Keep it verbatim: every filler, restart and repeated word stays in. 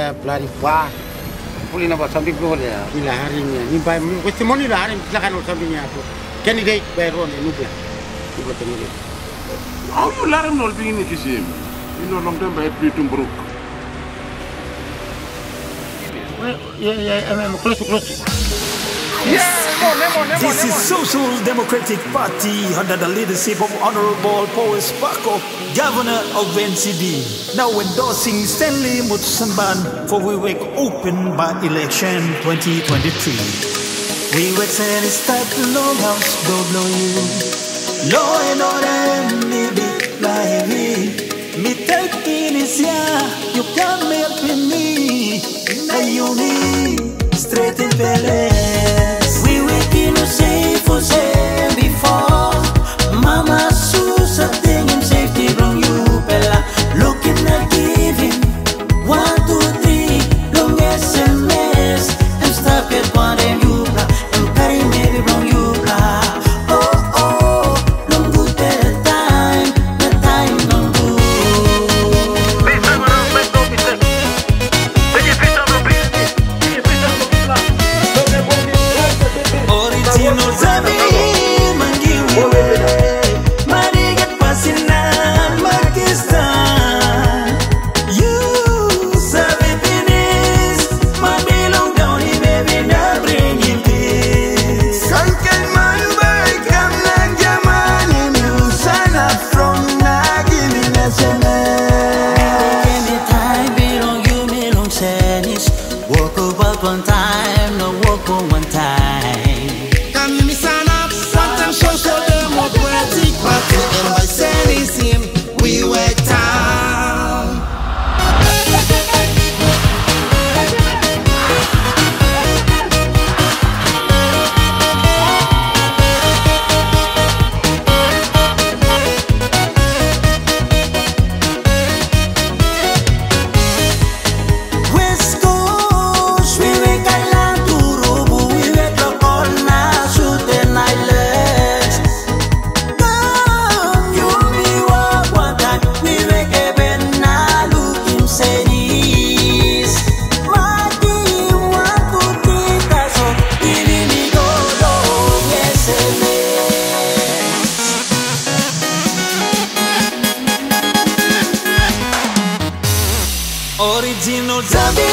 ya pelari pa. Puli na ba samping ko ya. Ila hari ni. Ni ba mo testimoni la hari silakan sampingnya aku. Candidate by Ron Nubla. Nubla temui. How you learn all being in kisim? You know long time by Pritum Brook. Yeah, yeah, I'm close to close. Yes. This is Social Democratic Party under the leadership of Honorable Paul Spako, Governor of N C D, now endorsing Stanley Muts Samban for Wewak Open By-Election twenty twenty-three. Wewak said it's time to long house, go blow you. Law and order, maybe live. Me take inicia, you can't help me. Now you need straight in balance. We waking up safe for same before. Mama Susa thing him safety from you, Bella. Looking at giving one, two, three, long S M S. I'm stuck at one and you blah. I'm carrying maybe from you blah. Oh oh, long good better time, the time don't do. Original Zabi Mangiwe Marigat Pasinan Pakistan. You sabi finish Mabilong down ni baby na bring it this. Kankan man bay kam nang jamani mu sana from nagini na sana. Any time belong you belong senis. Walk about one time, no walk on one time. Social Democratic Party, and by sending him, we were down. West Coast, we were Kailan Turubu, we were Lokona, Shooting Island. Original Zabi